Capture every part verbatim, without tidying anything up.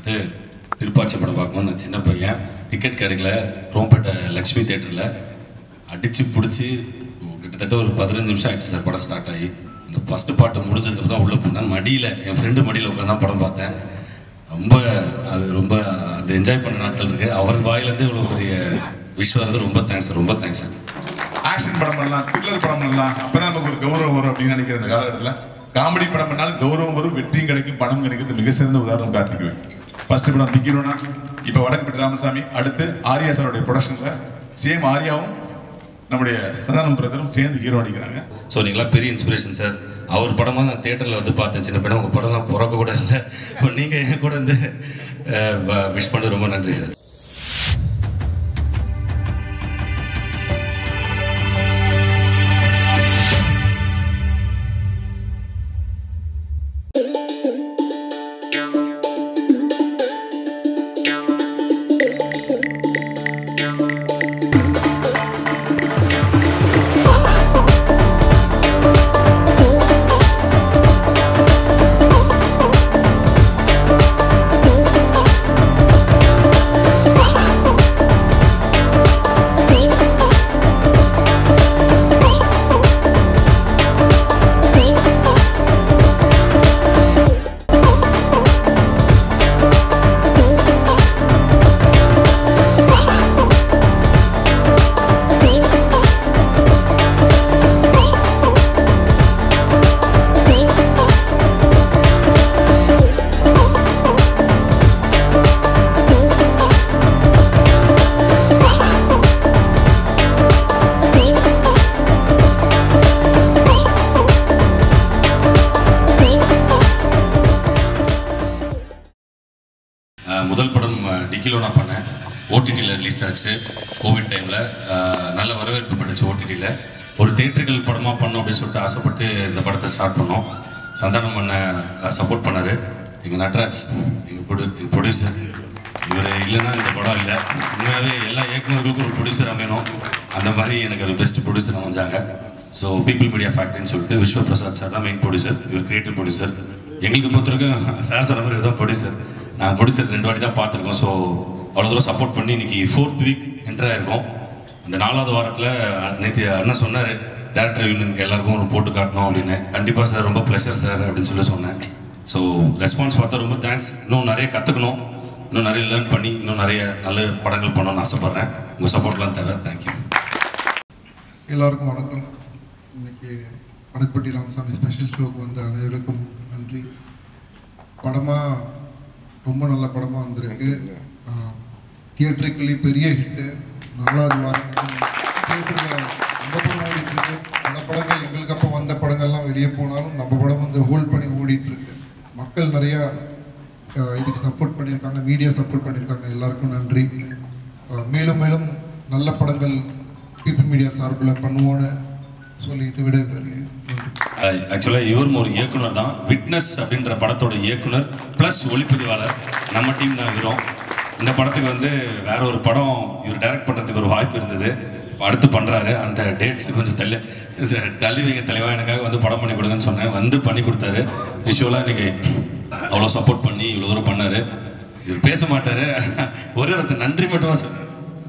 வந்து திருப்பாச்சி படம் பார்க்கணும். நான் சின்ன பையன், டிக்கெட் கிடைக்கல. ரோம்பேட்டை லக்ஷ்மி தேட்டரில் அடித்து பிடிச்சி கிட்டத்தட்ட ஒரு பதினஞ்சு நிமிஷம் ஆயிடுச்சு சார் படம் ஸ்டார்ட் ஆகி. இந்த ஃபஸ்ட்டு பாட்டு முடிஞ்சதுக்கு தான் உள்ளே போனேன். மடியில் என் ஃப்ரெண்டு மடியில் உட்காந்து தான் படம் பார்த்தேன். ரொம்ப அது ரொம்ப அது என்ஜாய் பண்ண நாட்கள் இருக்குது. அவர் வாயிலேருந்து இவ்வளோ பெரிய விஷயம் வருது. ரொம்ப தேங்க்ஸ் சார், ரொம்ப தேங்க்ஸ் சார். ஆக்ஷன் படம் பண்ணலாம், த்ரில்லர் படம் பண்ணலாம், அப்போ தான் நமக்கு ஒரு கௌரவம் வரும் அப்படின்னு நினைக்கிற இந்த காலகட்டத்தில் காமெடி படம் பண்ணாலும் கௌரவம் வரும், வெற்றியும் கிடைக்கும், பணம் கிடைக்கிறது மிக சிறந்த உதாரணம் கார்த்திகேயன். ஃபர்ஸ்ட் படம் நிற்கிறோன்னா இப்போ வடக்குப்பட்டி ராமசாமி, அடுத்து ஆர்யா சாரோடைய ப்ரொடக்ஷனில் சேம் ஆர்யாவும் நம்முடைய சந்தானம் பிரதரும் சேர்ந்து ஹீரோ அடிக்கிறாங்க. ஸோ நீங்களாம் பெரிய இன்ஸ்பிரேஷன் சார். அவர் படமாக நான் தேட்டரில் வந்து பார்த்தேன் சின்ன படம். உங்கள் படம் நான் பிறக்க கூட இல்லை. இப்போ நீங்கள் என் கூட வந்து விஷ் பண்ண ரொம்ப நன்றி சார். முதல் படம் டிக்கிலோ நான் பண்ணேன். ஓடிடியில் ரிலீஸ் ஆச்சு. கோவிட் டைமில் நல்ல வரவேற்பு பண்ணிச்சு. ஓடிடியில் ஒரு தியேட்டர்கள் படமாக பண்ணோம் அப்படின்னு சொல்லிட்டு ஆசைப்பட்டு இந்த படத்தை ஸ்டார்ட் பண்ணோம். சந்தானம் பண்ண சப்போர்ட் பண்ணார். எங்கள் நட்ராஜ் எங்கள் ப்ரொடியூ எங்கள் ப்ரொடியூசர். இவர் இல்லைன்னா இந்த படம் இல்லை. உண்மையாகவே எல்லா இயக்குநர்களுக்கும் ஒரு ப்ரொடியூசர் அமையணும். அந்த மாதிரி எனக்கு ஒரு பெஸ்ட் ப்ரொடியூசர் அமைஞ்சாங்க. ஸோ பீப்புள் மீடியா ஃபேக்ட்ரின்னு சொல்லிட்டு விஸ்வபிரசாத் சார் தான் மெயின் ப்ரொடியூசர். இவர் கிரியேட்டிவ் ப்ரொடியூசர். எங்களுக்கு பொறுத்த வரைக்கும் சார் சொன்ன மாதிரி இதுதான் ப்ரொடியூசர். நான் ப்ரொடியூசர் ரெண்டு வாட்டி தான் பார்த்துருக்கோம். ஸோ அவ்வளோ தூரம் சப்போர்ட் பண்ணி இன்றைக்கி ஃபோர்த் வீக் என்டர் ஆகிருக்கோம். அந்த நாலாவது வாரத்தில் நேற்று அண்ணன் சொன்னார் டேரக்டர் யூனியனுக்கு எல்லாருக்கும் ஒரு போட்டு காட்டணும் அப்படின்னு. கண்டிப்பாக சார், ரொம்ப ப்ளஷர் சார் அப்படின்னு சொல்லி சொன்னேன். ஸோ ரெஸ்பான்ஸ் பார்த்தா ரொம்ப தேங்க்ஸ். இன்னும் நிறைய கற்றுக்கணும், இன்னும் நிறைய லேர்ன் பண்ணி இன்னும் நிறைய நல்ல படங்கள் பண்ணணும்னு ஆசைப்பட்றேன். உங்கள் சப்போர்ட்லாம் தேவை. தேங்க்யூ. எல்லாருக்கும் வணக்கம். இன்னைக்கு வடக்குப்பட்டி ராமசாமி ஸ்பெஷல் ஷோக்கு வந்த அனைவருக்கும் நன்றி. படமாக ரொம்ப நல்ல படமாக வந்திருக்கு. தியேட்டருக்குள்ளே பெரிய ஹிட்டு. நாலாவது வாரம் தியேட்டரில் நம்ம படம் ஓடிட்டுருக்கு. பல படங்கள் எங்களுக்கு அப்போ வந்த படங்கள்லாம் வெளியே போனாலும் நம்ம படம் வந்து ஹோல்ட் பண்ணி ஓடிட்டுருக்கு. மக்கள் நிறையா இதுக்கு சப்போர்ட் பண்ணியிருக்காங்க, மீடியா சப்போர்ட் பண்ணியிருக்காங்க. எல்லாருக்கும் நன்றி. மேலும் மேலும் நல்ல படங்கள் பீப்புள் மீடியா சார்பில் பண்ணுவோன்னு சொல்லிட்டு விட நன்றி. ஆக்சுவலாக இவரும் ஒரு இயக்குனர் தான். விட்னஸ் அப்படின்ற படத்தோட இயக்குனர் ப்ளஸ் ஒளிப்பதிவாளர். நம்ம டீம் தான் இவரும். இந்த படத்துக்கு வந்து வேற ஒரு படம் இவர் டைரக்ட் பண்ணுறதுக்கு ஒரு வாய்ப்பு இருந்தது. அடுத்து பண்ணுறாரு. அந்த டேட்ஸ் கொஞ்சம் தள்ளி தள்ளி வைங்க தலைவா, எனக்காக வந்து படம் பண்ணி கொடுங்கன்னு சொன்னேன். வந்து பண்ணி கொடுத்தாரு. விஷுவலாக இன்றைக்கி அவ்வளோ சப்போர்ட் பண்ணி இவ்வளோ தூரம் பண்ணார். இவர் பேச மாட்டார். ஒரே ஒருத்தர் நன்றி மட்டும் சார்.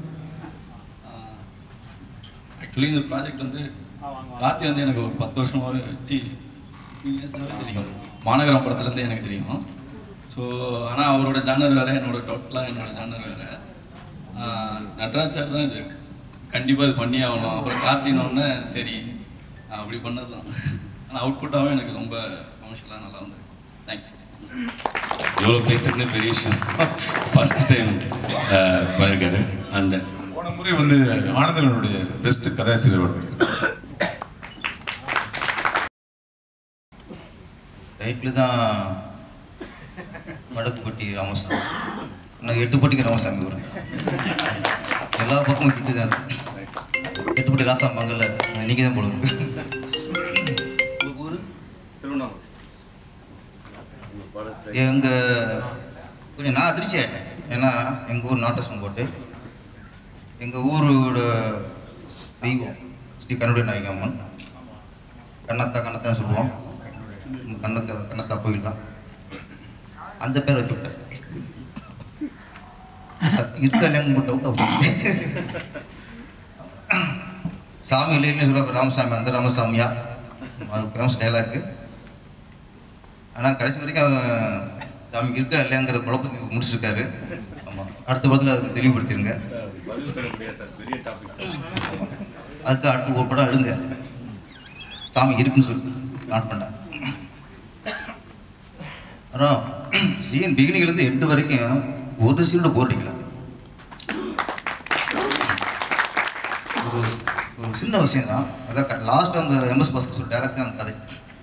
ஆக்சுவலி இந்த ப்ராஜெக்ட் வந்து கார்த்தி வந்து எனக்கு ஒரு பத்து வருஷமாகவே வச்சு தெரியும். மாநகரம் படத்துலேருந்து எனக்கு தெரியும். ஸோ ஆனால் அவரோட ஜானர் வேறு, என்னோட டோட்டலாக என்னோட ஜானர் வேறு. நட்ராஜ் சார் தான் இது கண்டிப்பாக இது பண்ணி ஆகணும். அப்புறம் கார்த்தினோடனே சரி அப்படி பண்ணது தான். ஆனால் அவுட்புட்டாகவும் எனக்கு ரொம்ப கமர்ஷியலாக நல்லா வந்தது. தேங்க்யூ. இவ்வளோ பேசுறது பெரிய விஷயம். ஃபர்ஸ்ட் டைம் பண்ணியிருக்காரு. அண்ட் போன முறை வந்து ஆனந்தனுடைய பெஸ்ட் கதாசிரியர் ரைட்டில் தான் வடக்குப்பட்டி ராமசாமி. எனக்கு எட்டுப்பட்டிக்கு ராமசாமி வரும். எல்லா பக்கமும் எட்டு தான். எட்டுப்பட்டி ராசா மங்கல நீங்கள் தான் போடுங்க. ஊர் திருவண்ணாமலை. எங்கள் கொஞ்சம் நான் அதிர்ச்சி ஆகிட்டேன். ஏன்னா எங்கள் ஊர் நாட்டசம் போட்டு எங்கள் ஊரோட தெய்வம் ஸ்ரீ கண்ணுடைய நாயகி அம்மன். கண்ணத்தா கண்ணத்தான் சொல்லுவோம். கண்ணத்தா கண்ணத்தா கோயில் தான். அந்த பேர் வச்சுவிட்டேன். சக்தி இருக்கா இல்லைன்னு டவுட் ஆகும். சாமி இல்லைன்னு சொல்ல ராமசாமி அந்த ராமசாமியா அது ஃபேமஸ் டைலாக்கு. ஆனால் கடைசி வரைக்கும் அவன் சாமி இருக்கா இல்லைங்கிற குழப்பத்தை முடிச்சிருக்காரு. ஆமாம், அடுத்த படத்தில் அதுக்கு தெளிவுபடுத்திடுங்க. அதுக்கு அடுத்த ஒரு படம் எடுங்க, சாமி இருக்குன்னு சொல்லி நாட் பண்ணேன். ஆனால் சீன் பிகினிங்லேருந்து எண்டு வரைக்கும் ஒரு சீனோட போர் அடிக்கல. ஒரு ஒரு சின்ன விஷயம் தான், அதான் லாஸ்ட் அந்த எம்எஸ் பாஸ்கர் சொல்லி டேரக்ட் தான் கதை.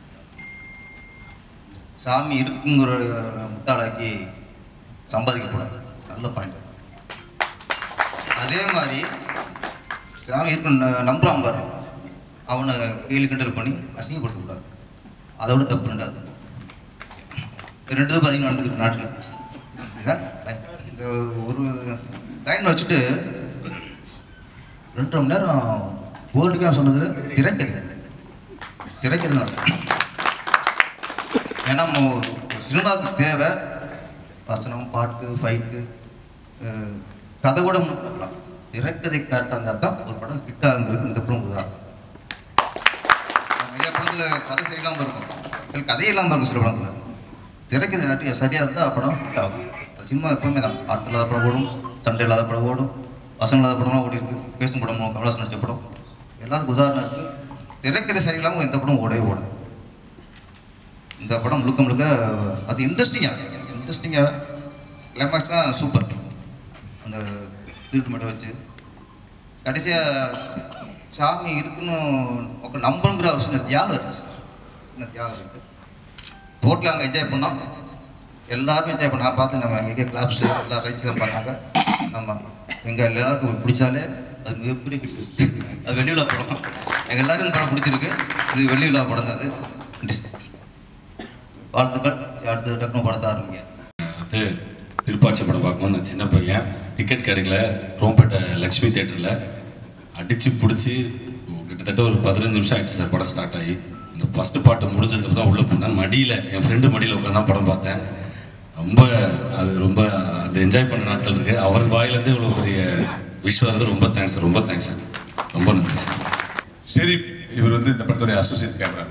சாமி இருக்குங்கிற முட்டாளாக்கி சம்பாதிக்கக்கூடாது, நல்ல பாயிண்ட். அதே மாதிரி சாமி இருக்குன்னு நம்புறான் பாரு, அவனை கேலி கிண்டல் பண்ணி அசிங்கப்படுத்தக்கூடாது, அதை விட தப்பு ரெண்டாது. ரெண்டு தான் பதினஞ்சு நடந்துக்கிட்டு நாட்டில் இதுதான் இந்த ஒரு லைன் வச்சுட்டு ரெண்டரை மணி நேரம் போர்டுக்காக சொன்னது திரைக்கதை திரைக்கதை நடக்கும். ஏன்னா சினிமாவுக்கு தேவை வசனம், பாட்டு, ஃபைட்டு, கதை கூட முன்னுக்கு கொடுக்கலாம். திரைக்கதை கரெக்டாக இருந்தால் தான் ஒரு படம் ஹிட் ஆகுங்கிறது இந்த படம் உதாரணம். நிறைய படத்தில் கதை சரியில்லாமல் இருக்கும், கதையே இல்லாமல் இருக்கும். சில படத்தில் திரைக்கதை யார்ட்டி சரியாக இருந்தால் படம் ஹிட் ஆகும். சினிமா எப்பவுமே தான், பாட்டு இல்லாத படம் ஓடும், சண்டை இல்லாத படம் ஓடும், வசனம் இல்லாத படம்லாம் ஓடி இருக்குது, பேசும் படம், கமலாசன் நடிச்ச படம், எல்லாத்துக்கும் உதாரணம் இருக்குது. திரைக்கதை சரியில்லாமல் எந்த படம் ஓடவே ஓடும். இந்த படம் முழுக்க முழுக்க அது இன்ட்ரெஸ்டிங்காக இன்ட்ரெஸ்டிங்காக கிளைமேக்ஸ்லாம் சூப்பர். அந்த திருட்டு மட்டும் வச்சு கடைசியாக சாமி இருக்குன்னு உங்க நம்புங்கிற ஒரு சின்ன தியாகம் இருக்குது, சின்ன தியாகம் இருக்குது. டோட்டலாக அங்கே என்ஜாய் பண்ணோம், எல்லாருமே என்ஜாய் பண்ண. நான் பார்த்து நம்ம எங்கே கிளாப்ஸு எல்லாம் ரைட்ஸ் தான் பார்த்தாங்க. நம்ம எங்கள் எல்லாருக்கும் பிடிச்சாலே அது மிகப்பெரிய ஹிட்டு. அது வெளியுலா படம், எங்கள் எல்லாருக்கும் படம் பிடிச்சிருக்கு. இது வெளியுலா படம் தான். அது வாழ்த்துக்கள். அடுத்த டக்குனு படத்தை ஆரம்பிங்க. வந்து திருப்பாச்சி படம் பார்க்கணும். நான் சின்ன பையன், டிக்கெட் கிடைக்கல. ரோம்பேட்டை லக்ஷ்மி தேட்டரில் அடித்து பிடிச்சி கிட்டத்தட்ட ஒரு பதினஞ்சு நிமிஷம் ஆயிடுச்சு சார் படம் ஸ்டார்ட் ஆகி. இந்த ஃபஸ்ட்டு பாட்டு முடிஞ்சதுக்கு தான் உள்ளே போனேன். மடியில் என் ஃப்ரெண்டு மடியில் உட்காந்து தான் படம் பார்த்தேன். ரொம்ப அது ரொம்ப அது என்ஜாய் பண்ண நாட்கள் இருக்குது. அவர் வாயிலேருந்து இவ்வளோ பெரிய விஷ் வரது ரொம்ப தேங்க்ஸ் சார், ரொம்ப தேங்க்ஸ் சார், ரொம்ப நன்றி சார். சரி, இவர் வந்து இந்த படத்துடைய அசோசியேட் கேமரா.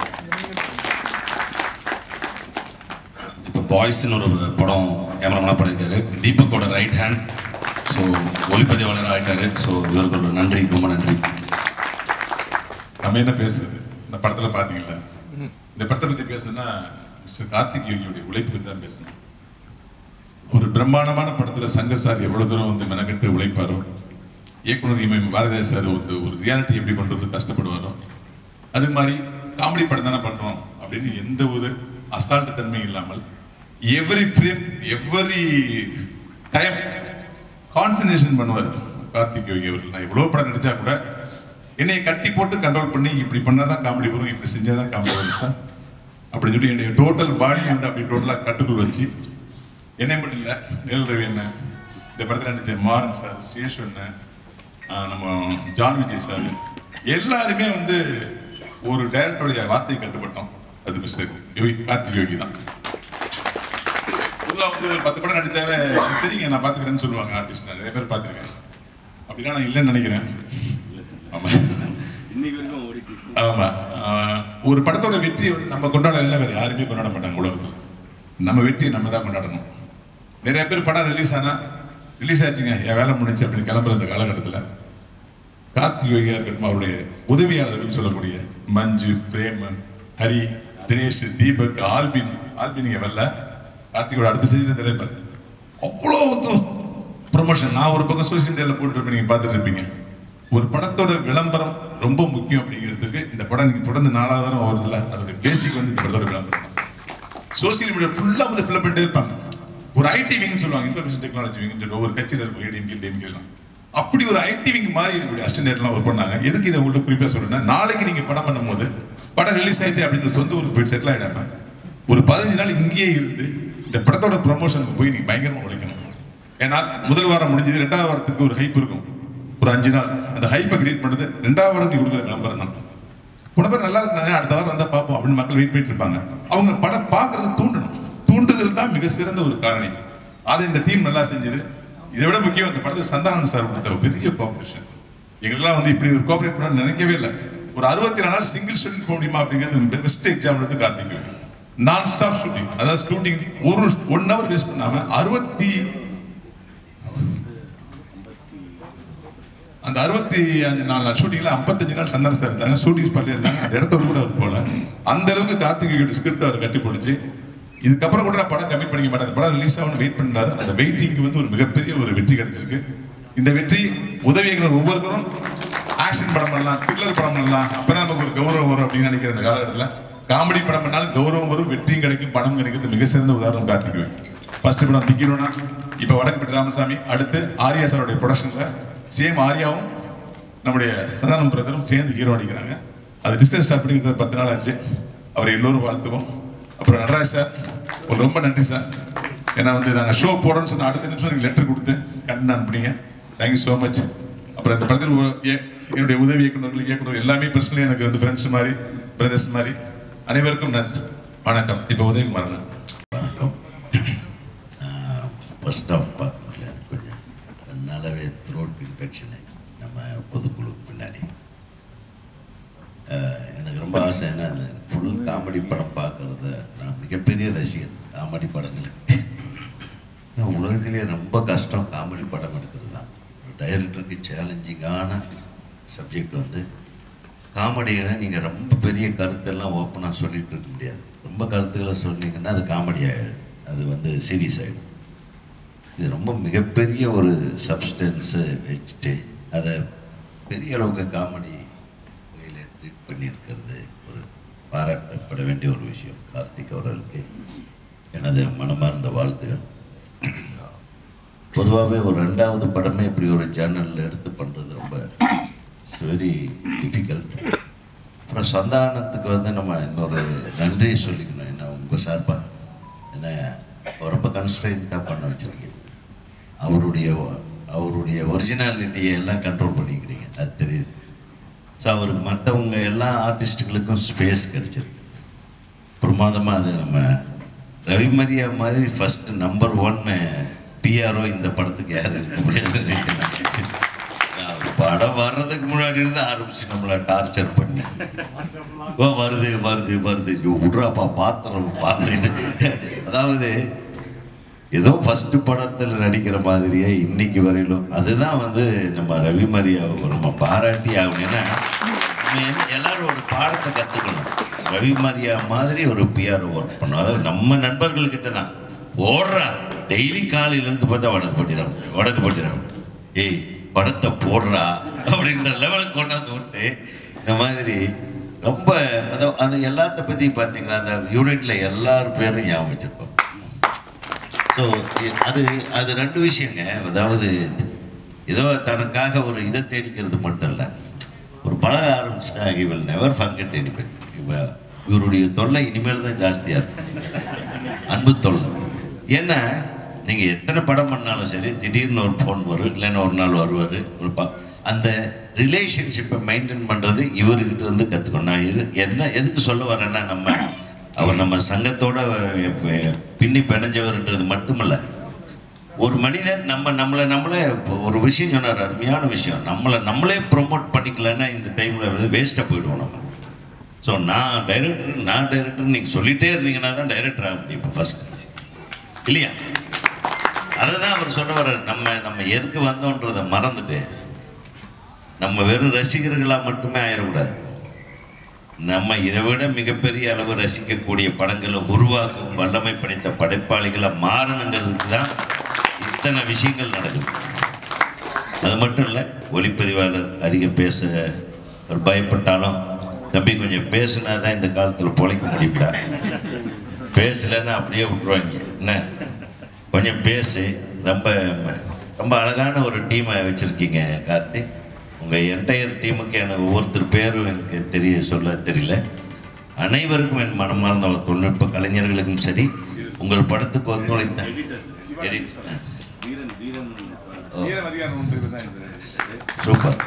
இப்போ பாய்ஸ்ன்னு ஒரு படம் கேமராமேனாக பண்ணியிருக்காரு. தீபக்கோட ரைட் ஹேண்ட். ஸோ ஒளிப்பதிவாளர் ஆகிட்டாரு. ஸோ இவருக்கு ஒரு நன்றி, ரொம்ப நன்றி. நம்ம என்ன பேசுறது, இந்த படத்தில் பார்த்தீங்களா, இந்த படத்தை பற்றி பேசுனா மிஸ்டர் கார்த்திக் யோகியுடைய உழைப்பு பற்றி தான் பேசணும். ஒரு பிரம்மாண்டமான படத்தில் சங்கர் சார் எவ்வளோ தூரம் வந்து மெனக்கட்டு உழைப்பாரோ, இயக்குனர் இமயம் பாரதியார் சார் வந்து ஒரு ரியாலிட்டி எப்படி கொண்டு வந்து கஷ்டப்படுவாரோ, அது மாதிரி காமெடி படம் தானே பண்ணுறோம் அப்படின்னு எந்த ஒரு அசால்ட்டு தன்மை இல்லாமல் every frame every time concentration பண்ணுவார் கார்த்திக் யோகி அவர்கள். நான் எவ்வளோ படம் நடித்தா கூட என்னை கட்டி போட்டு கண்ட்ரோல் பண்ணி இப்படி பண்ணால் தான் காமெடி வரும், இப்படி செஞ்சால் தான் காமெடி வரும் சார் அப்படின்னு சொல்லி என்னுடைய டோட்டல் பாடி வந்து அப்படி டோட்டலாக கட்டுக்குள் வச்சு, என்னை மட்டும் இல்லை, நேல் ரவி என்ன, இந்த படத்தில் நடித்த மாறன் சார், ஸ்ரீஷ் அண்ணன், நம்ம ஜான் விஜய் சார், எல்லாருமே வந்து ஒரு டைரக்டருடைய வார்த்தையை கட்டுப்பட்டோம். அது மிஸ்டர் யோகி கார்த்திக் யோகி தான். பொதுவாக வந்து ஒரு பத்து படம் நடித்தாவே எனக்கு தெரியுங்க, நான் பார்த்துக்கிறேன்னு சொல்லுவாங்க ஆர்டிஸ்ட். நிறைய பேர் பார்த்துருக்கேன், அப்படின்னா நான் இல்லைன்னு நினைக்கிறேன். ஆமா, ஒரு படத்தோட வெற்றியை வந்து நம்ம கொண்டாடல, வேற யாருமே கொண்டாட மாட்டாங்க உலகத்தில். நம்ம வெற்றியை நம்ம தான் கொண்டாடணும். நிறைய பேர் படம் ரிலீஸ் ஆனா ரிலீஸ் ஆச்சுங்க, என் வேலை முடிஞ்சு அப்படின்னு கிளம்புற அந்த காலகட்டத்தில் கார்த்திக் யோகியா இருக்கட்டும், அவருடைய உதவியாளர்கள் சொல்லக்கூடிய மஞ்சு, பிரேமன், ஹரி, தினேஷ், தீபக், ஆல்பின் ஆல்பின் வரல, கார்த்திகோட அடுத்த செய்தி தலைவர் அவ்வளோ ப்ரொமோஷன். நான் ஒரு பக்கம் சோசியல் மீடியாவில் போட்டு நீங்கள் பார்த்துட்டு இருப்பீங்க. ஒரு படத்தோட விளம்பரம் ரொம்ப முக்கியம் அப்படிங்கிறதுக்கு இந்த படம் நீங்கள் தொடர்ந்து நாலாவது வாரம் வருதில்ல, அதோட பேசிக் வந்து இந்த படத்தோட விளம்பரம். சோசியல் மீடியா ஃபுல்லாக வந்து ஃபில் பண்ணிட்டே இருப்பாங்க. ஒரு ஐடி விங்னு சொல்லுவாங்க, இன்ஃபர்மேஷன் டெக்னாலஜி விங், ஒவ்வொரு கட்சியில் இருக்கும், ஏடிஎம்கே டிஎம்கேலாம். அப்படி ஒரு ஐடி விங் மாதிரி என்னுடைய அசிஸ்டன்ட்லாம் ஒர்க் பண்ணாங்க. எதுக்கு இதை உங்கள்கிட்ட குறிப்பாக சொல்றேன்னா, நாளைக்கு நீங்கள் படம் பண்ணும்போது படம் ரிலீஸ் ஆயிடுச்சு அப்படின்னு சொந்த ஊருக்கு போய் செட்டில் ஆகிடாம ஒரு பதினஞ்சு நாள் இங்கேயே இருந்து இந்த படத்தோட ப்ரொமோஷனுக்கு போய் நீங்கள் பயங்கரமாக உழைக்கணும். ஏன்னா முதல் வாரம் முடிஞ்சது, ரெண்டாவது வாரத்துக்கு ஒரு ஹைப் இருக்கும், ஒரு அஞ்சு நாள். அந்த ஹைப்பை கிரியேட் பண்ணுறது ரெண்டாவது வாரம் நீ கொடுக்குற விளம்பரம் தான். போன பேர் நல்லா இருந்தாங்க, அடுத்த வாரம் வந்தால் பார்ப்போம் அப்படின்னு மக்கள் வெயிட் பண்ணிட்டு இருப்பாங்க. அவங்க படம் பார்க்கறது தூண்டணும். தூண்டுதல் தான் மிக சிறந்த ஒரு காரணி. அதை இந்த டீம் நல்லா செஞ்சது. இதை விட முக்கியம் இந்த படத்துக்கு சந்தானம் சார் கொடுத்த ஒரு பெரிய கோஆபரேஷன். எங்களெல்லாம் வந்து இப்படி ஒரு கோஆபரேட் பண்ண நினைக்கவே இல்லை. ஒரு அறுபத்தி நாலு நாள் சிங்கிள் ஷூட்டிங் போக முடியுமா அப்படிங்கிறது பெஸ்ட் எக்ஸாம்பிள் வந்து கார்த்திக். நான் ஸ்டாப் ஷூட்டிங், அதாவது ஷூட்டிங் ஒரு ஒன் ஹவர் வேஸ்ட் பண்ணாம அறுபத்தி அந்த அறுபத்தி அஞ்சு நாலு நாள் ஷூட்டிங்ல ஐம்பத்தஞ்சு நாள் சந்தானம் சார் இருந்தாங்க, ஷூட்டிங் ஸ்பாட்ல இருந்தாங்க. அந்த இடத்த கூட அவர் போல அந்த அளவுக்கு கார்த்திகோட ஸ்கிரிப்ட் அவர் கட்டி போடுச்சு. இதுக்கப்புறம் கூட நான் படம் கமிட் பண்ணிக்க மாட்டேன். அந்த படம் ரிலீஸ் ஆகணும் வெயிட் பண்ணாரு. அந்த வெயிட்டிங்க்கு வந்து ஒரு மிகப்பெரிய ஒரு வெற்றி கிடைச்சிருக்கு. இந்த வெற்றி உதவி இயக்குனர் ஒவ்வொருத்தரும் ஆக்ஷன் படம் பண்ணலாம், த்ரில்லர் படம் பண்ணலாம், அப்பதான் நமக்கு ஒரு கௌரவம் வரும் அப்படின்னு நினைக்கிற இந்த காலகட்டத்தில் காமெடி படம் பண்ணாலும் கௌரவம் வரும், வெற்றியும் கிடைக்கும், படம் கிடைக்கிறது மிக சிறந்த உதாரணம் கார்த்திக். ஃபர்ஸ்ட் படம் நிக்கிறோம்னா இப்போ வடக்குப்பட்டி ராமசாமி, அடுத்து ஆர்யா சாரோடைய ப்ரொடக்ஷன்ல சேம் ஆர்யாவும் நம்முடைய சந்தானம் பிரதரும் சேர்ந்து ஹீரோ அடிக்கிறாங்க. அது டிஸ்கஸ் ஸ்டார்ட் பண்ணிக்கிறது பத்து நாள் ஆச்சு. அவரை எல்லோரும் வாழ்த்துவோம். அப்புறம் நடராஜ் சார் ஒரு ரொம்ப நன்றி சார். ஏன்னா வந்து நாங்கள் ஷோ போடணும்னு சொன்ன அடுத்த நிமிஷம் நீங்கள் லெட்டர் கொடுத்து கண்ணு அனுப்புனீங்க. Thank you so much. அப்புறம் இந்த படத்தில் என்னுடைய உதவி இயக்குநர்கள் இயக்குநர்கள் எல்லாமே பர்சனலி எனக்கு வந்து ஃப்ரெண்ட்ஸ் மாதிரி பிரதர்ஸ் மாதிரி அனைவருக்கும் நன்றி. வணக்கம். இப்போ உதயகுமார் வணக்கம். ஃபர்ஸ்ட் ஆஃப் பார்க்கணும்ல எனக்கு கொஞ்சம் நல்லாவே த்ரோட் இன்ஃபெக்ஷனு நம்ம பொதுக்குழுக்கு பின்னாடி. எனக்கு ரொம்ப ஆசை. ஏன்னா அந்த ஃபுல் காமெடி படம் பார்க்குறத நான் மிகப்பெரிய ரசிகர் காமெடி படங்களுக்கு. உலகத்திலே ரொம்ப கஷ்டம் காமெடி படம் எடுக்கிறது தான். டைரக்டருக்கு சேலஞ்சிங்கான சப்ஜெக்ட் வந்து காமெடியில் நீங்கள் ரொம்ப பெரிய கருத்தெல்லாம் ஓப்பனாக சொல்லிகிட்டு இருக்க முடியாது. ரொம்ப கருத்துக்களை சொன்னீங்கன்னா அது காமெடி ஆகிடும், அது வந்து சீரியஸ் ஆகிடும். இது ரொம்ப மிகப்பெரிய ஒரு சப்ஸ்டன்ஸை வச்சுட்டு அதை பெரிய அளவுக்கு காமெடி வகையில் ட்ரீட் பண்ணியிருக்கிறது ஒரு பாராட்டப்பட வேண்டிய ஒரு விஷயம். கார்த்திக் அவர்களுக்கு எனது மனமார்ந்த வாழ்த்துகள். பொதுவாகவே ஒரு ரெண்டாவது படமே இப்படி ஒரு சேனலில் எடுத்து பண்ணுறது ரொம்ப இட்ஸ் வெரி டிஃபிகல்ட். அப்புறம் சந்தானத்துக்கு வந்து நம்ம இன்னொரு நன்றி சொல்லிக்கணும். என்ன உங்கள் சார்பாக என்ன ரொம்ப கன்ஸ்ட்ரெயின்ட்டாக பண்ண வச்சுருக்கீங்க. அவருடைய அவருடைய ஒரிஜினாலிட்டியை எல்லாம் கண்ட்ரோல் பண்ணிக்கிறீங்க, அது தெரியுது. ஸோ அவருக்கு மற்றவங்க எல்லா ஆர்டிஸ்ட்டுகளுக்கும் ஸ்பேஸ் கிடச்சிருக்கு பிரமாதமாக. அது நம்ம ரவிமரியா மாதிரி ஃபஸ்ட்டு நம்பர் ஒன்னு பிஆர்ஓ இந்த படத்துக்கு யார் இருக்க முடியாது நினைக்கிறேன். படம் வர்றதுக்கு முன்னாடி இருந்து ஆரம்பிச்சு நம்மளை டார்ச்சர் பண்ணி ஓ வருது வருது வருது விட்றாப்பா பாத்திரம் பாடுறேன்னு. அதாவது ஏதோ ஃபஸ்ட்டு படத்தில் நடிக்கிற மாதிரியே இன்னைக்கு வரையிலும் அதுதான் வந்து நம்ம ரவிமரியாவை நம்ம பாராட்டி ஆகணும். ஏன்னா நம்ம எல்லாரும் ஒரு பாடத்தை கற்றுக்கணும். ரவிமரியா மாதிரி ஒரு பிஆர்ஓ ஒர்க் பண்ணோம். அதாவது நம்ம நண்பர்கள்கிட்ட தான் ஓடுறா டெய்லி காலையிலேருந்து பார்த்தா வடக்கு பட்டிறாங்க வடக்கு பட்டிறாங்க ஏய் படத்தை போடுறா அப்படின்ற லெவலுக்கு கொண்டாந்து விட்டு இந்த மாதிரி ரொம்ப அதை அந்த எல்லாத்த பற்றி பார்த்தீங்கன்னா அந்த யூனிட்டில் எல்லார் பேரும் ஞாபகம் வச்சுருப்போம். ஸோ அது அது ரெண்டு விஷயங்க. அதாவது ஏதோ தனக்காக ஒரு இதை தேடிக்கிறது மட்டும் இல்லை, ஒரு பழக ஆரம்பிச்சுட்டா he will never forget anybody. இப்போ இவருடைய தொல்லை இனிமேல் தான் ஜாஸ்தியாக இருக்கும், அன்பு தொல்லை. ஏன்னா நீங்கள் எத்தனை படம் பண்ணாலும் சரி திடீர்னு ஒரு ஃபோன் வரும், இல்லைன்னா ஒரு நாள் வருவார். ஒரு பா அந்த ரிலேஷன்ஷிப்பை மெயின்டைன் பண்ணுறது இவர்கிட்ட இருந்து கற்றுக்கணும். நான் இது என்ன எதுக்கு சொல்ல வரேன்னா நம்ம அவர் நம்ம சங்கத்தோட பின்னி பிணைஞ்சவர்ன்றது மட்டுமல்ல, ஒரு மனிதன் நம்ம நம்மளை நம்மளே ஒரு விஷயம் சொன்னார், அருமையான விஷயம். நம்மளை நம்மளே ப்ரொமோட் பண்ணிக்கலன்னா இந்த டைமில் வந்து வேஸ்ட்டாக போயிடுவோம் நம்ம. ஸோ நான் டைரக்டர் நான் டைரக்டர் நீங்கள் சொல்லிகிட்டே இருந்தீங்கன்னா தான் டைரக்டர் ஆக முடியும் இப்போ ஃபஸ்ட் இல்லையா? அதை தான் அவர் சொல்ல வர்றார். நம்ம நம்ம எதுக்கு வந்தோன்றதை மறந்துட்டு நம்ம வெறும் ரசிகர்களாக மட்டுமே ஆயிடக்கூடாது. நம்ம இதை விட மிகப்பெரிய அளவு ரசிக்கக்கூடிய படங்களை உருவாக்கும் வல்லமை படைத்த படைப்பாளிகளை மாறணுங்கிறதுக்கு தான் இத்தனை விஷயங்கள் நடக்குது. அது மட்டும் இல்லை, ஒளிப்பதிவாளர் அதிகம் பேச ஒரு பயப்பட்டாலும் தம்பி கொஞ்சம் பேசுனா தான் இந்த காலத்தில் பொழைக்க முடியும்டா, பேசலைன்னா அப்படியே விட்டுருவாங்க. என்ன கொஞ்சம் பேசு. ரொம்ப ரொம்ப அழகான ஒரு டீமை வச்சுருக்கீங்க கார்த்திக். உங்கள் என்டையர் டீமுக்கு எனக்கு ஒவ்வொருத்தர் பேரும் எனக்கு தெரிய சொல்ல தெரியல. அனைவருக்கும் என் மனமார்ந்த ஒரு தொழில்நுட்ப கலைஞர்களுக்கும் சரி, உங்கள் படத்துக்கு ஒத்துழைத்த சூப்பர்.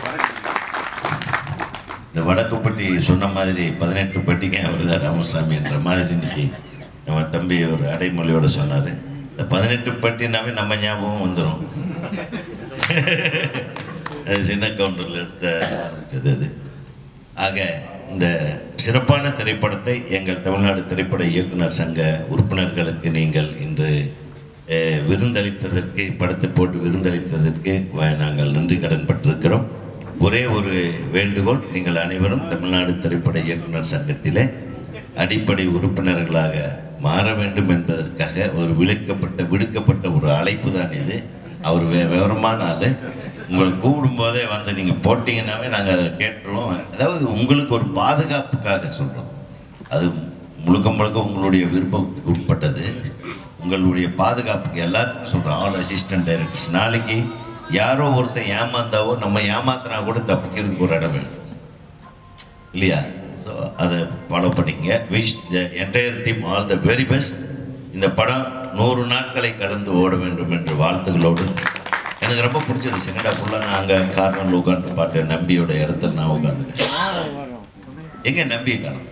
இந்த வடக்குப்பட்டி சொன்ன மாதிரி பதினெட்டு பட்டிக்கு அவர் தான் ராமசாமி என்ற மாதிரி இன்னைக்கு நம்ம தம்பி ஒரு அடைமொழியோடு சொன்னார். இந்த பதினெட்டு பட்டினாவே நம்ம ஞாபகம் வந்துடும். சின்ன கவுண்டரில் எடுத்த ஆரம்பித்தது அது. ஆக இந்த சிறப்பான திரைப்படத்தை எங்கள் தமிழ்நாடு திரைப்பட இயக்குனர் சங்க உறுப்பினர்களுக்கு நீங்கள் இன்று விருந்தளித்ததற்கு, படத்தை போட்டு விருந்தளித்ததற்கு நாங்கள் நன்றி கடன் பட்டிருக்கிறோம். ஒரே ஒரு வேண்டுகோள், நீங்கள் அனைவரும் தமிழ்நாடு திரைப்பட இயக்குனர் சங்கத்திலே அடிப்படை உறுப்பினர்களாக மாற வேண்டும் என்பதற்காக ஒரு விளக்கப்பட்ட விடுக்கப்பட்ட ஒரு அழைப்பு தான் இது. அவர் வே விவரமான ஆள். உங்களை கூடும்போதே வந்து நீங்கள் போட்டிங்கன்னாவே நாங்கள் அதை கேட்டுருவோம். அதாவது உங்களுக்கு ஒரு பாதுகாப்புக்காக சொல்கிறோம். அது முழுக்க முழுக்க உங்களுடைய விருப்பத்துக்கு உட்பட்டது. உங்களுடைய பாதுகாப்புக்கு எல்லாத்துக்கும் சொல்கிறோம். ஆல் அசிஸ்டன்ட் டைரக்டர்ஸ், நாளைக்கு யாரோ ஒருத்தன் ஏமாந்தாவோ நம்ம ஏமாத்தினா கூட தப்பிக்கிறதுக்கு ஒரு இடம் வேணும் இல்லையா? ஸோ அதை ஃபாலோ பண்ணிங்க. Wish the entire team all the very best. இந்த படம் நூறு நாட்களை கடந்து ஓட வேண்டும் என்ற வாழ்த்துக்களோடு, எனக்கு ரொம்ப பிடிச்சது செகண்டா ஃபுல்லாக நான் அங்கே கார்னரில் உட்காந்து பாட்டேன். நம்பியோட இடத்துல நான் உட்காந்துருக்கேன். எங்கே நம்பியை காணும்?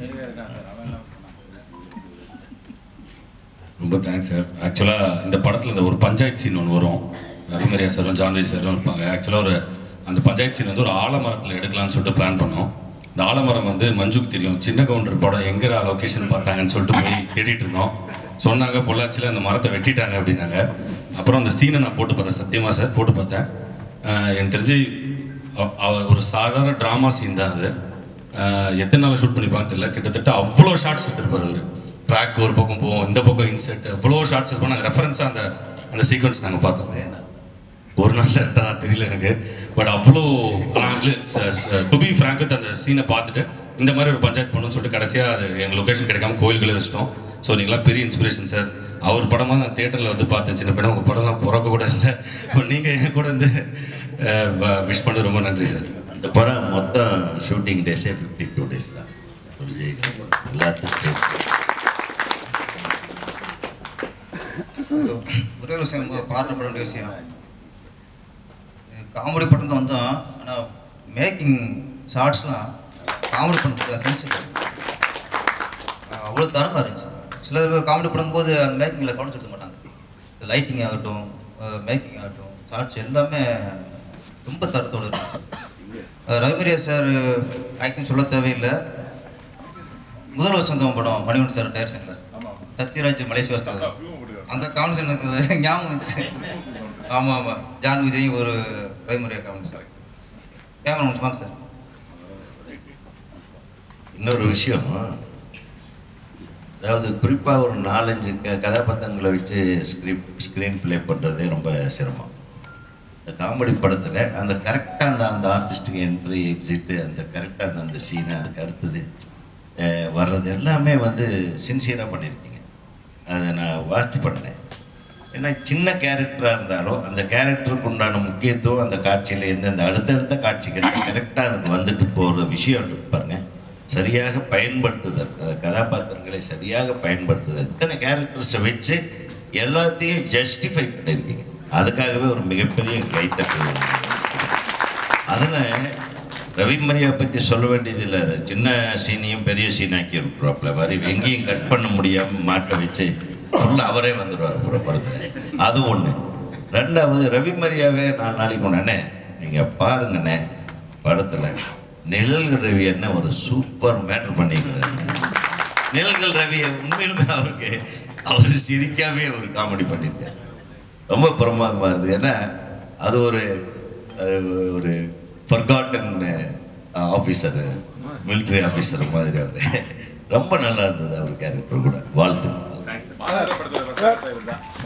ரொம்ப தேங்க்ஸ் சார். ஆக்சுவலாக இந்த படத்தில் இந்த ஒரு பஞ்சாயத்து சீன் ஒன்று வரும். ரவிமரியா சாரும் ஜான்வேஜ் சாரும் இருப்பாங்க. ஆக்சுவலாக ஒரு அந்த பஞ்சாயத்து சீன் வந்து ஒரு ஆலமரத்தில் எடுக்கலாம்னு சொல்லிட்டு பிளான் பண்ணோம். இந்த ஆலமரம் வந்து மஞ்சுக்கு தெரியும். சின்ன கவுண்டர் படம் எங்கே லொக்கேஷன் பார்த்தாங்கன்னு சொல்லிட்டு போய் தேடிட்டு இருந்தோம். சொன்னாங்க பொள்ளாச்சியில் அந்த மரத்தை வெட்டிட்டாங்க அப்படின்னாங்க. அப்புறம் அந்த சீனை நான் போட்டு பார்த்தேன். சத்தியமாக சார் போட்டு பார்த்தேன். எனக்கு தெரிஞ்சு ஒரு சாதாரண ட்ராமா சீன் தான் அது. எத்தனை நாள் ஷூட் பண்ணிப்பாங்க தெரியல. கிட்டத்தட்ட அவ்வளோ ஷார்ட்ஸ் எடுத்துருப்பார் அவர். ட்ராக் ஒரு பக்கம் போவோம், இந்த பக்கம் இன்செர்ட், அவ்வளோ ஷார்ட்ஸ் இருப்போம். நாங்கள் ரெஃபரன்ஸாக அந்த அந்த சீக்வன்ஸ் நாங்கள் பார்த்தோம். ஒரு நாளில் எடுத்தா தெரியல எனக்கு. பட் அவ்வளோ டு பி ஃப்ராங்க் வித் அந்த சீனை பார்த்துட்டு இந்த மாதிரி ஒரு பஞ்சாயத்து பண்ணணும்னு சொல்லிட்டு கடைசியாக அது எங்கள் லொக்கேஷன் கிடைக்காம கோயில்களே வச்சிட்டோம். ஸோ நீங்களாம் பெரிய இன்ஸ்பிரேஷன் சார். அவர் படமாக நான் தேட்டரில் வந்து பார்த்தேன் சின்ன படம். உங்கள் படம்லாம் பிறக்க கூட இல்லை. இப்போ நீங்கள் என் கூட வந்து விஷ் பண்ண ரொம்ப நன்றி சார். அந்த படம் மொத்தம் ஷூட்டிங் டேஸே ஃபிஃப்டி டூ டேஸ் தான். எல்லாத்துக்கும் சேர்த்து ஒரே ஒரு விஷயம் பாராட்டப்பட வேண்டிய விஷயம், காமெடி படம் தான் வந்தோம். ஆனால் மேக்கிங் ஷார்ட்ஸ்லாம் காமெடி படத்துக்கு சென்சிட்டிவ் அவ்வளோ தரமாக இருந்துச்சு. சில காமெடி படும்போது அந்த மேக்கிங்கில் கவனம் செலுத்த மாட்டாங்க. லைட்டிங் ஆகட்டும், மேக்கிங் ஆகட்டும், ஷார்ட்ஸ் எல்லாமே ரொம்ப தரத்தோடு இருந்துச்சு. ரவிமரியா சார் ஆக்டிங் சொல்ல தேவையில்லை. முதல் வசந்தம் படம் மணிவன் சார் டைரக்ஷனில் சத்யராஜ் மலேசியா வச்சது அந்த கான்செப்ட் எனக்கு ஞாபகம் வந்துச்சு. ஆமாம் ஆமாம், ஜான் விஜய் ஒரு ரவிமரியா கான்செப்ட். கேமரா முடிச்சு வாங்க சார். இன்னொரு விஷயம், அதாவது குறிப்பாக ஒரு நாலஞ்சு க கதாபாத்திரங்களை வச்சு ஸ்கிரிப்ட் ஸ்க்ரீன் ப்ளே பண்ணுறதே ரொம்ப சிரமம். இந்த காமெடி படத்தில் அந்த கரெக்டாக அந்த அந்த ஆர்டிஸ்ட்டுக்கு என்ட்ரி எக்ஸிட்டு அந்த கரெக்டாக அந்த அந்த சீனை அதுக்கு அடுத்தது வர்றது எல்லாமே வந்து சின்சியராக பண்ணியிருக்கீங்க. அதை நான் வாட்ச் பண்ணேன். ஏன்னா சின்ன கேரக்டராக இருந்தாலும் அந்த கேரக்டருக்கு உண்டான முக்கியத்துவம் அந்த காட்சியில் எந்தெந்த அடுத்தடுத்த காட்சிகள் கரெக்டாக அதுக்கு வந்துட்டு போகிற விஷயம் இருக்கு பாருங்க. சரியாக பயன்படுத்துதல், கதாபாத்திரங்களை சரியாக பயன்படுத்துதல், இத்தனை கேரக்டர்ஸை வச்சு எல்லாத்தையும் ஜஸ்டிஃபை பண்ணியிருக்கீங்க. அதுக்காகவே ஒரு மிகப்பெரிய கைத்தட்டு. அதில் ரவிமரியா பற்றி சொல்ல வேண்டியதில்லை. அது சின்ன சீனையும் பெரிய சீனாக்கி இருக்கிறாப்புல வரி எங்கேயும் கட் பண்ண முடியாமல் மாட்ட வச்சு ஃபுல்லாக அவரே வந்துடுவார் ஒரு படத்தில். அது ஒன்று. ரெண்டாவது, ரவிமரியாவே நாலு நாளைக்கு முன்னே நீங்கள் பாருங்கண்ணே படத்தில் நிழல்கள் ரவி என்ன ஒரு சூப்பர் மேட்ரு பண்ணிக்கிறாரு. நிழல்கள் ரவியை உண்மையிலுமே அவருக்கு அவர் சிரிக்காவே ஒரு காமெடி பண்ணியிருக்கார். ரொம்ப பிரமாதமாக இருந்தது. ஏன்னா அது ஒரு ஒரு ஃபர்காட்டன் ஆஃபீஸரு, மிலிட்ரி ஆஃபீஸர் மாதிரி அவர் ரொம்ப நல்லா இருந்தது அவர் கேரக்டர் கூட. வாழ்த்து.